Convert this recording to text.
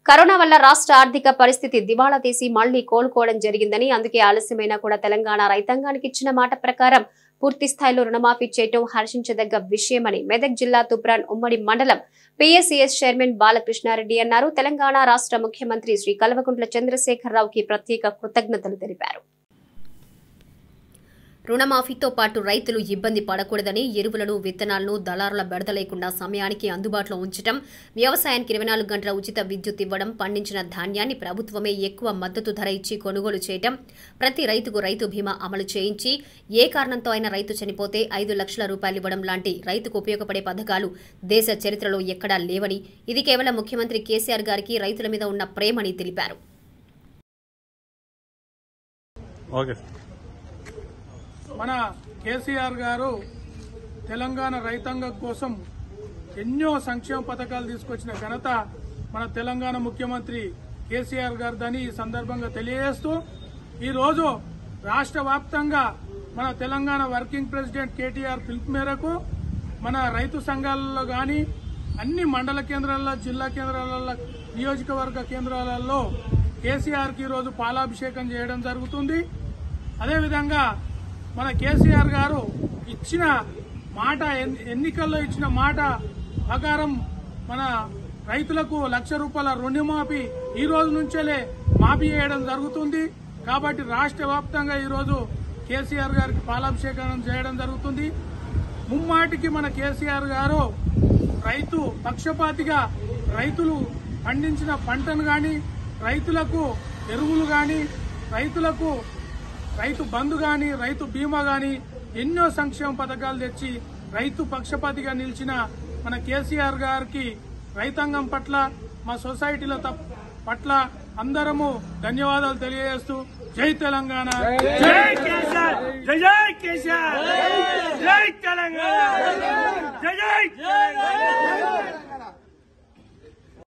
Corona వల్ల రాష్ట్ర ఆర్థిక పరిస్థితి దివాళా తీసి మళ్లీ కోలుకోవడం జరిగిందని, అందుకే ఆలస్యమైనా కూడా తెలంగాణ రైతాంగానికి ఇచ్చిన మాట ప్రకారం పూర్తి స్థాయిలో రుణమాఫీ చేయడం హర్షించదగ్గ విషయమని మెదక్ జిల్లా తుబ్రాన్ ఉమ్మడి మండలం పీఎస్సీఎస్ చైర్మన్ బాలకృష్ణారెడ్డి అన్నారు. తెలంగాణ రాష్ట్ర ముఖ్యమంత్రి శ్రీ కల్వకుంట్ల చంద్రశేఖరరావుకి ప్రత్యేక కృతజ్ఞతలు తెలిపారు. రుణమాఫీతో పాటు రైతులు ఇబ్బంది పడకూడదని ఎరువులను, విత్తనాలను దళారుల బెడద లేకుండా సమయానికి అందుబాటులో ఉంచడం, వ్యవసాయానికి 24 గంటల ఉచిత విద్యుత్ ఇవ్వడం, పండించిన ధాన్యాన్ని ప్రభుత్వమే ఎక్కువ మద్దతు ధర ఇచ్చి కొనుగోలు చేయడం, ప్రతి రైతుకు రైతు బీమా అమలు చేయించి ఏ కారణంతో అయినా రైతు చనిపోతే 5 లక్షల రూపాయలు ఇవ్వడం లాంటి రైతుకు ఉపయోగపడే పథకాలు దేశ చరిత్రలో ఎక్కడా లేవని, ఇది కేవలం ముఖ్యమంత్రి కేసీఆర్ గారికి రైతుల మీద ఉన్న ప్రేమని తెలిపారు. మన కేసీఆర్ గారు తెలంగాణ రైతాంగం కోసం ఎన్నో సంక్షేమ పథకాలు తీసుకొచ్చిన ఘనత మన తెలంగాణ ముఖ్యమంత్రి కేసీఆర్ గారిదని ఈ సందర్భంగా తెలియజేస్తూ, ఈరోజు రాష్ట్ర వ్యాప్తంగా మన తెలంగాణ వర్కింగ్ ప్రెసిడెంట్ కేటీఆర్ పిలుపు మేరకు మన రైతు సంఘాలలో గాని అన్ని మండల కేంద్రాల్లో, జిల్లా కేంద్రాలలో, నియోజకవర్గ కేంద్రాలలో కేసీఆర్ కి ఈరోజు పాలాభిషేకం చేయడం జరుగుతుంది. అదేవిధంగా మన కేసీఆర్ గారు ఇచ్చిన మాట, ఎన్నికల్లో ఇచ్చిన మాట ప్రకారం మన రైతులకు 1 లక్ష రూపాయల రుణమాఫీ ఈ రోజు నుంచేలే మాఫీ చేయడం జరుగుతుంది. కాబట్టి రాష్ట్ర వ్యాప్తంగా ఈరోజు కేసీఆర్ గారికి పాలాభిషేకం చేయడం జరుగుతుంది. ముమ్మాటికి మన కేసీఆర్ గారు రైతు పక్షపాతిగా రైతులు పండించిన పంటను గాని, రైతులకు ఎరువులు గాని, రైతులకు రైతు బంధు గాని, రైతు బీమా గాని ఎన్నో సంక్షేమ పథకాలు తెచ్చి రైతు పక్షపాతిగా నిలిచిన మన కేసీఆర్ గారికి రైతాంగం పట్ల, మా సొసైటీల పట్ల అందరము ధన్యవాదాలు తెలియజేస్తూ జై తెలంగాణ, జై కేసీఆర్, జై కేసీఆర్, జై తెలంగాణ, జై